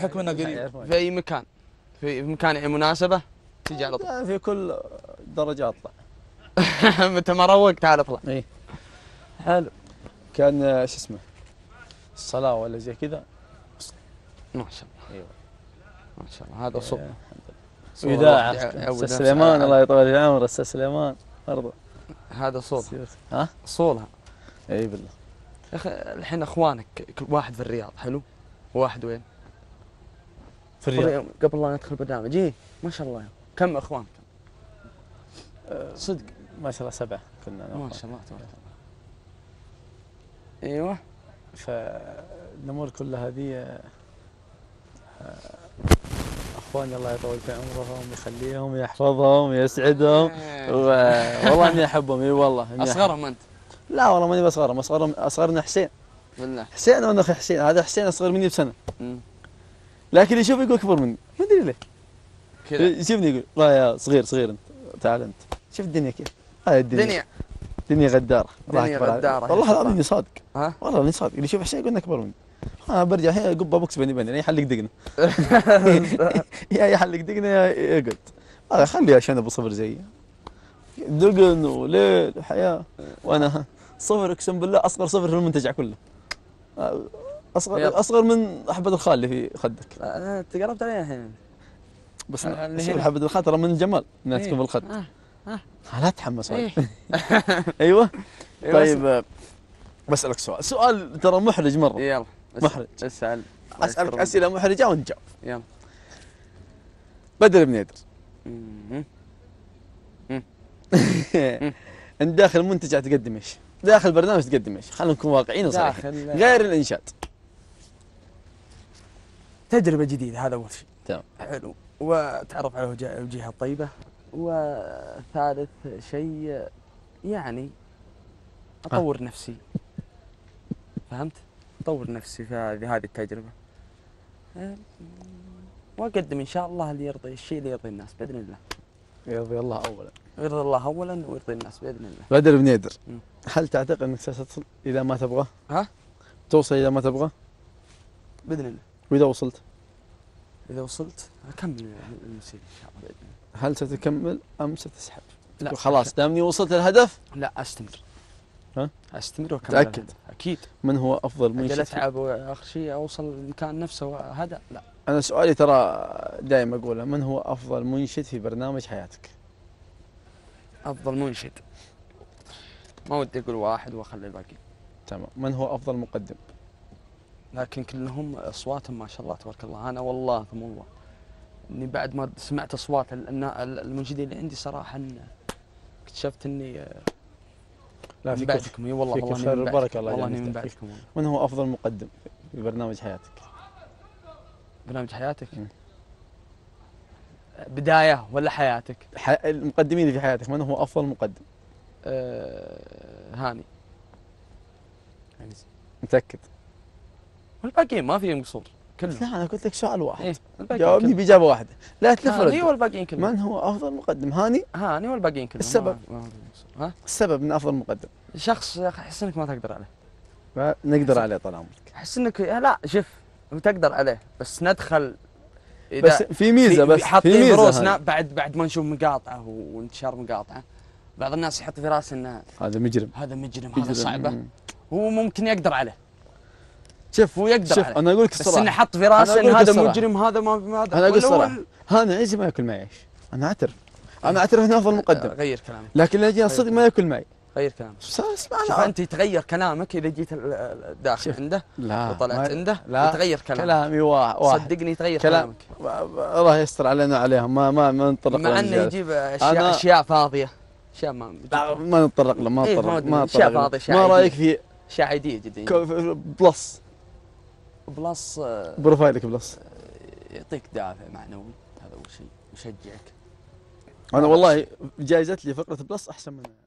بحكم انه قريب. في اي مكان، في مكان يعني مناسبه تجي على طول. في كل درجة اطلع. متى ما روقت تعال اطلع. اي حلو. كان شو اسمه الصلاة ولا زي كذا. ما شاء الله. ايوه ما شاء الله هذا صوت. وإذاعة أستاذ سليمان الله يطول في عمره. أستاذ سليمان برضه هذا صوت. ها؟ صولها. اي بالله. يا اخي الحين اخوانك كل واحد في الرياض حلو؟ وواحد وين؟ في الرياض. قبل لا ندخل برنامج ما شاء الله كم اخوانك؟ صدق ما شاء الله 7 كنا. ما شاء الله تبارك الله. ايوه. فالامور كلها هذه اخواني الله يطول في عمرهم يخليهم يحفظهم يسعدهم والله اني احبهم. اي والله اصغرهم انت؟ لا والله ماني بصغرهم، اصغرنا حسين. بالله حسين وانا اخي حسين. هذا حسين اصغر مني بسنه. لكن اللي يشوف يقول اكبر مني ما ادري ليه كذا. يشوفني يقول لا يا صغير انت تعال انت شوف الدنيا كيف. هاي الدنيا غداره. دنيا غداره والله العظيم اني صادق. ها والله اني صادق. اللي يشوف حسين يقول انك اكبر مني. انا برجع الحين قبه بوكس بيني يحلق دقنه. يا يحلق دقنه يا يقعد. هذا خليه عشان ابو صفر زيي. دقن وليل وحياه وانا صفر اقسم بالله اصغر صفر في المنتجع كله. اصغر من حبه الخال اللي في خدك. انت قربت عليها الحين. بس حبه الخال ترى من الجمال انها تكون في الخد. لا تحمس. ايوه. طيب بسألك سؤال ترى محرج مره. يلا محرج. اسالك اسئله محرجه وانت جاوب. يلا. بدر بن يدر. انت داخل المنتجع تقدم ايش؟ داخل برنامج تقدم ايش؟ خلينا نكون واقعيين وصريحين غير الانشاد. تجربه جديده هذا اول شيء. تمام. حلو. وتعرف على الوجهه الطيبه. وثالث شيء يعني اطور نفسي. فهمت؟ اطور نفسي في هذه التجربه. واقدم ان شاء الله اللي يرضي الشيء اللي يرضي الناس باذن الله. يرضي الله اولا. يرضي الله اولا ويرضي الناس باذن الله. بدر بن يدر. هل تعتقد انك ستصل اذا ما تبغى؟ ها؟ توصل اذا ما تبغى؟ باذن الله. واذا وصلت؟ اذا وصلت اكمل المسير ان شاء الله باذن الله. هل ستكمل ام ستسحب؟ لا خلاص دامني وصلت للهدف؟ لا استمر. ها؟ استمر واكمل. متأكد؟ اكيد. من هو افضل منشد؟ اتعب واخر شيء اوصل المكان نفسه هذا لا. انا سؤالي ترى دائما اقوله، من هو افضل منشد في برنامج حياتك؟ افضل منشد ما ودي اقول واحد واخلي الباقي. تمام. من هو افضل مقدم؟ لكن كلهم اصواتهم ما شاء الله تبارك الله. انا والله ثم الله اني بعد ما سمعت اصوات المنشدين اللي عندي صراحه اكتشفت اني لا من بعدكم. اي والله والله خير وبركه الله والله اني من بعدكم. من هو افضل مقدم في برنامج حياتك؟ برنامج حياتك؟ بدايه ولا حياتك؟ المقدمين اللي في حياتك من هو افضل مقدم؟ هاني. متاكد؟ والباقيين ما فيهم قصور كلهم. لا انا قلت لك سؤال واحد. إيه؟ جاوبني باجابه واحده لا تلف ورد. هاني والباقيين كلهم. من هو افضل مقدم؟ هاني والباقيين كلهم. السبب؟ ها؟ السبب من افضل مقدم شخص يا اخي احس انك ما تقدر عليه. ما نقدر عليه طال عمرك. احس انك لا شوف تقدر عليه بس ندخل إذا بس في ميزه بس حاطين دروسنا بعد ما نشوف مقاطعه وانتشار مقاطعه. بعض الناس يحط في راسه انه هذا مجرم هذا صعبه. هو ممكن يقدر عليه. شوف هو يقدر شوف عليه. انا اقول لك الصراحه بس انه حط في راسه ان هذا مجرم هذا ما هذا. انا اقول الصراحه هاني عزي ما ياكل معي عيش. انا اعترف انه افضل مقدم. غير كلامك. لكن اللي يجي الصدق ما ياكل معي. غير كلامك. اسمعنا. شوف انت يتغير كلامك اذا جيت داخل عنده وطلعت عنده يتغير كلامك. كلامي واحد. صدقني يتغير كلامك. الله يستر علينا عليهم ما نتطرق مع انه يجيب اشياء فاضيه. اشياء ما نتطرق له ما نتطرق اشياء فاضيه. ما رايك في اشياء عاديه جدا. بلس بروفايلك بلس يعطيك دافع معنوي. هذا اول شيء يشجعك. انا والله جايزت لي فقره بلس احسن منها.